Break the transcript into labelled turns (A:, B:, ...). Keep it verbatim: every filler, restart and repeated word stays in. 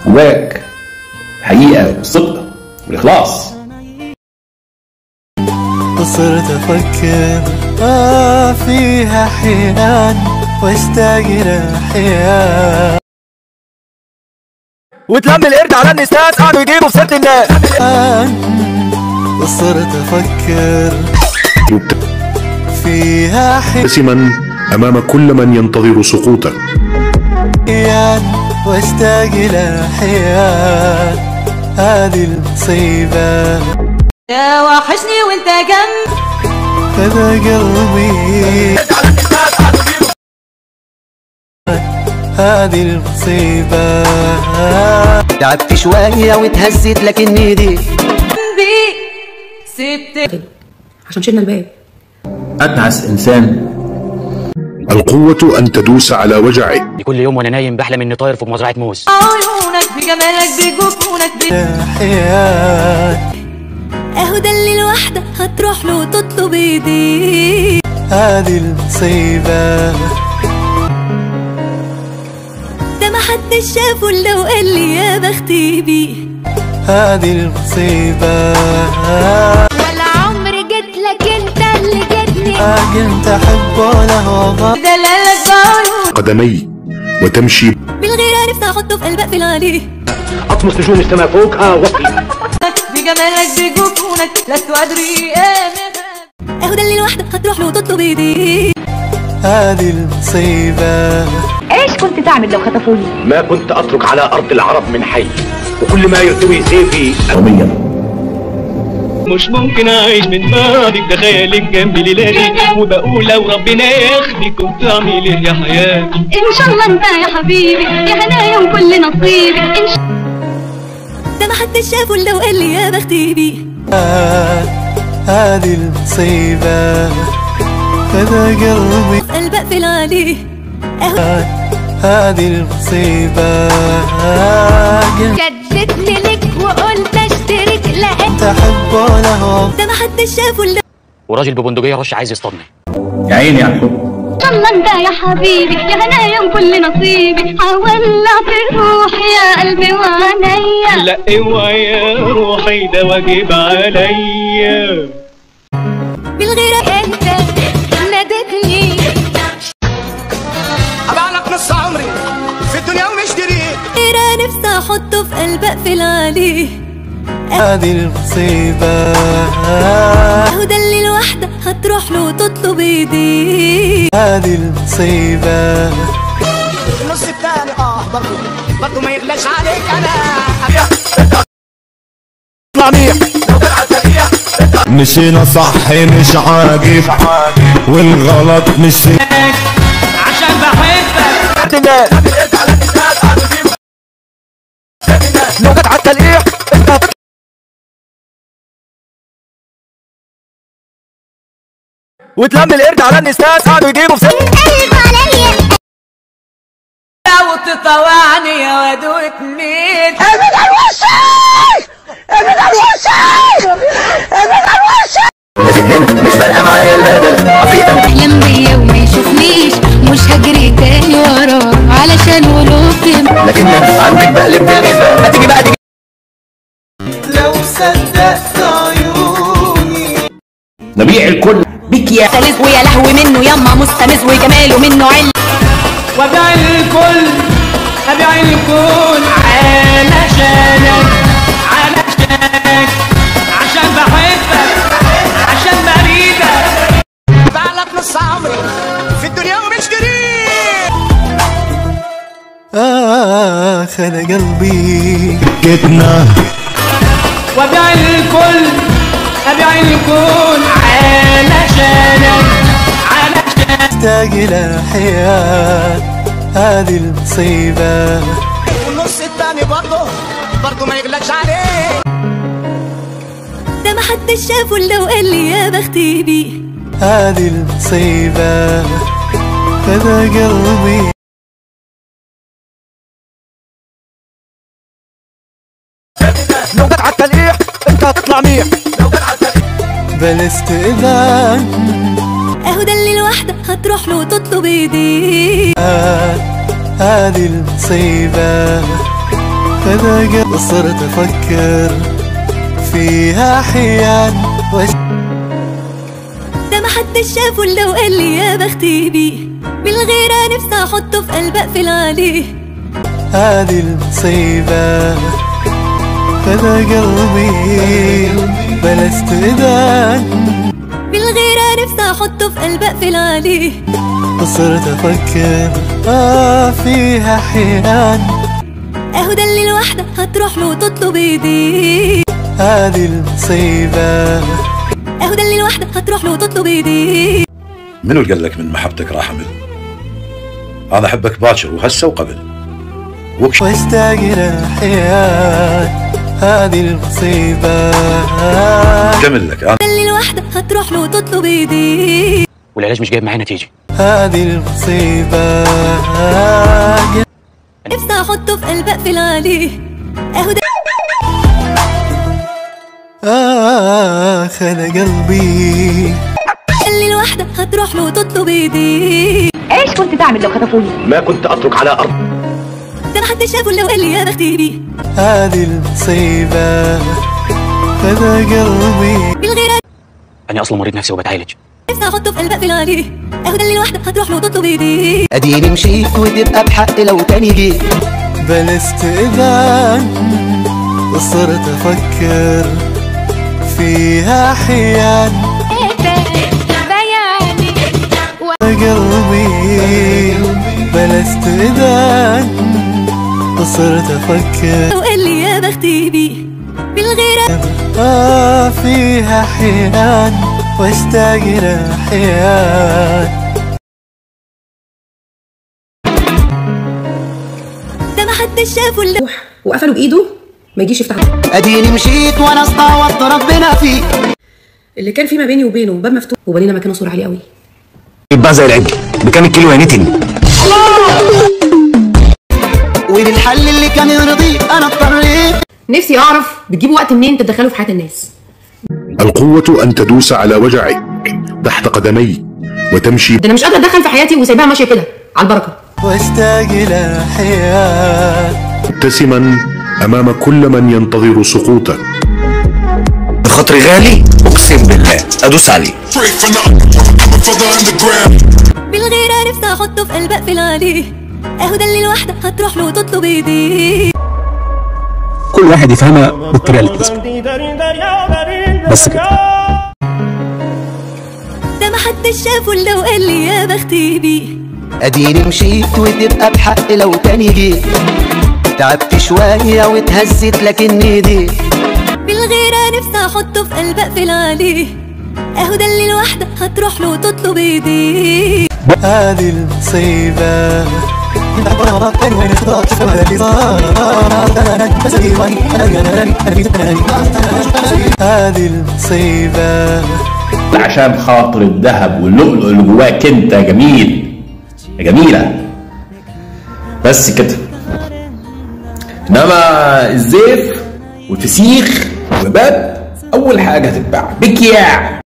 A: جواك الحقيقة والصدق والإخلاص.
B: صرت أفكر آه فيها حيان واشتاق لأحيان،
C: وتلم القرد على النساس قعدوا يجيبوا في سيرة الناس.
B: صرت أفكر فيها
D: حاسما أمام كل من ينتظر سقوطك،
B: واشتاق لأحيان هذه المصيبة.
E: يا وحشني وانت جنب
B: هذا قلبي هذه المصيبة.
F: تعبت شوية واتهزت لكني دي
E: بي سبت
G: عشان شلنا الباب.
A: أتعس إنسان
D: القوة أن تدوس على وجعك.
H: كل يوم وأنا نايم بحلم إني طاير في مزرعة موز.
E: عيونك بجمالك بجفونك
B: بحيان
I: اهو ده اللي الواحدة هتروح له وتطلب ايديه.
B: هذه المصيبة
I: ده محدش شافه الا وقال لي يا بختي بيه.
B: هذه المصيبة
I: ولا عمري جيت لك انت اللي جيتني.
B: كنت احبه له
E: دلالك بعيون
D: قدمي وتمشي
I: بالغيرة نفسي احطه في قلب اقفل عليه.
H: أطمس نجوم السماء فوقها وطي
E: بجمالك بجفونك لست أدري ايه.
I: اهو ده اللي الواحدة هتروح له وتطلب ايديه.
B: هذه المصيبة
G: ايش كنت تعمل لو خطفوني؟
H: ما كنت أترك على أرض العرب من حي، وكل ما يرتوي سيفي
A: يوميا.
J: مش ممكن اعيش من بعدك، تخيلك جنبي ليلاتي وبقول لو ربنا ياخدك كنت اعمل ايه يا حياتي.
I: ان شاء الله انت يا حبيبي يا هنايا وكل نصيبي. إن ش... ده محدش شافه الا وقال لي يا بختي بيه.
B: هذه المصيبة هذا قلبي
I: في قلب اقفل عليه. اهو
B: هذه المصيبة
I: جددت لك وقلت اشترك لقيت
B: احبه له.
I: ده محدش شافه الا
H: وراجل ببندقية رش عايز يصطادني.
A: يا عيني يا الحب.
I: ان شاء الله انت يا حبيبي يا هنايا وكل نصيبي. ولعت روحي يا قلبي وعينيا.
J: لا اوعي يا روحي ده واجب عليا.
I: بالغيرة انت نادتني
F: أبعلك نص عمري في الدنيا ومش دريت.
I: غيرة نفسي احطه في قلب اقفل عليه.
B: هذه المصيبة
I: اهو ده اللي الواحدة هتروح له وتطلب ايديه.
B: هذه المصيبة
F: النص التاني اه برضو برضو ما يغلاش عليك انا.
C: اطلع ميح
K: مشينا صح مش عاجب والغلط مش
J: عشان بحبك
C: الناس. لو جت على التلقيح انت هتطلع. وتلم القرد على النساس قعدوا يجيبوا في سيرة.
E: وتطوعني يا واد وتميل.
F: ابعد عن وشي ابعد عن وشي ابعد عن وشي.
A: مش فارقة معايا الهدف عفريتة
I: احلم بيا وما يشوفنيش مش هجري تاني وراه علشان ولوكم.
A: لكن عندك بقلب بالميزان. ما تيجي بقى تيجي.
B: لو صدقت عيوني
A: نبيع الكل بيك يا
E: تلز ويا لهوي منه يما مستمز وجماله منه عل.
J: وابيع الكل ابيع الكل علشانك علشانك عشان بحبك عشان بريدك.
F: بعلك نص عمري في الدنيا ومش قريب.
B: آه خد قلبي
K: جتنا.
J: وابيع الكل ابيع الكل علشانك علشانك.
B: اشتاق لأحيان هذه المصيبة.
F: والنص التاني برضو برضو ما يغلاش عليه.
I: ده محدش شافه الا وقال لي يا بختي بيه.
B: هذه المصيبة هذا قلبي
C: لو جت على التلقيح انت هتطلع ميح.
B: بلا استئذان.
I: اهو ده اللي الواحدة هتروح له وتطلب ايديه.
B: هذه المصيبة كذا قلبي صرت أفكر فيها أحيان وش
I: ده محدش شافه إلا وقال لي يا بختي بيه، بالغيرة نفسي أحطه في قلب أقفل عليه.
B: هذه المصيبة كذا قلبي بلا استئذان،
I: بالغيرة نفسي أحطه في قلب أقفل عليه.
B: وصرت أفكر آه فيها أحيان،
I: أهو ده اللي الواحدة هتروح له وتطلب إيديه.
B: هذه المصيبة
I: أهو ده اللي الواحدة هتروح له وتطلب إيديه.
L: منو اللي قال لك من محبتك راح أمل؟ أنا أحبك باكر وهسه وقبل وكش
B: واشتاق إلى حياة. هذه المصيبة
L: كمل لك أنا
I: اللي الواحدة هتروح له وتطلب إيديه،
M: والعلاج مش جايب معايا نتيجة.
B: هذه المصيبة
I: نفسي أحطه في قلب أقفل عليه. أهو ده
B: آه خذ قلبي
I: اللي الواحدة هتروح له وتطلب إيديه.
G: ايش كنت تعمل لو خطفوني؟
H: ما كنت اترك على ارض.
I: ده محدش شافه إلا وقال لي يا بختي بيه.
B: هذه المصيبة كذا قلبي
I: بالغيرة
M: أنا أصلا مريض نفسي وبتعالج.
I: نفسي أحطه في قلب أقفل عليه. أهو ده اللي الواحدة هتروح له وتطلب إيديه.
N: أديني مشيت وتبقى بحق لو تاني جيت
B: بلا استئذان، وصرت أفكر فيها أحيان. قلبي بلا استئذان، وصرت أفكر
I: وقال لي يا بختي بيه، بالغيرة
B: آه فيها أحيان واشتاق إلى أحيان.
I: ده محدش شافه إلا
G: وقفلوا بايده ما يجيش يفتح.
N: أديني مشيت وأنا استعوضت ربنا فيه،
G: اللي كان في ما بيني وبينه باب مفتوح وبنينا مكانه صور عالي قوي.
A: يبقى زي العجل بكام الكيلو يا نتن؟
N: وبالحل اللي كان يرضيه أنا اضطريت.
G: نفسي اعرف بتجيبوا وقت منين تتدخلوا في حياة الناس؟
D: القوة أن تدوس على وجعك تحت قدميك وتمشي.
G: ده انا مش قادره اتدخل في حياتي وسايباها ماشيه كده على البركه.
B: واشتاق إلى حياة
D: مبتسما أمام كل من ينتظر سقوطك.
A: خاطري غالي اقسم بالله ادوس عليه.
I: بالغيرة نفسي أحطه في قلب أقفل عليه. أهو ده اللي الواحدة هتروح له وتطلب إيديه.
M: كل واحد يفهمها بالطريقة اللي تناسبه، بس كده.
I: ده محدش شافه إلا وقال لي يا بختي بيه.
N: أديني مشيت وتبقى بحق لو تاني جيت، تعبت شوية واتهزت لكني دي.
I: بالغيرة نفسي أحطه في قلب أقفل عليه. أهو ده اللي الواحدة هتروح له وتطلب إيديه.
B: هذه المصيبة هذه المصيبة
A: عشان خاطر الذهب واللؤلؤ اللي جواك انت جميل يا جميلة، بس كده. انما الزيف والفسيخ والباب اول حاجة هتتباع بكياع.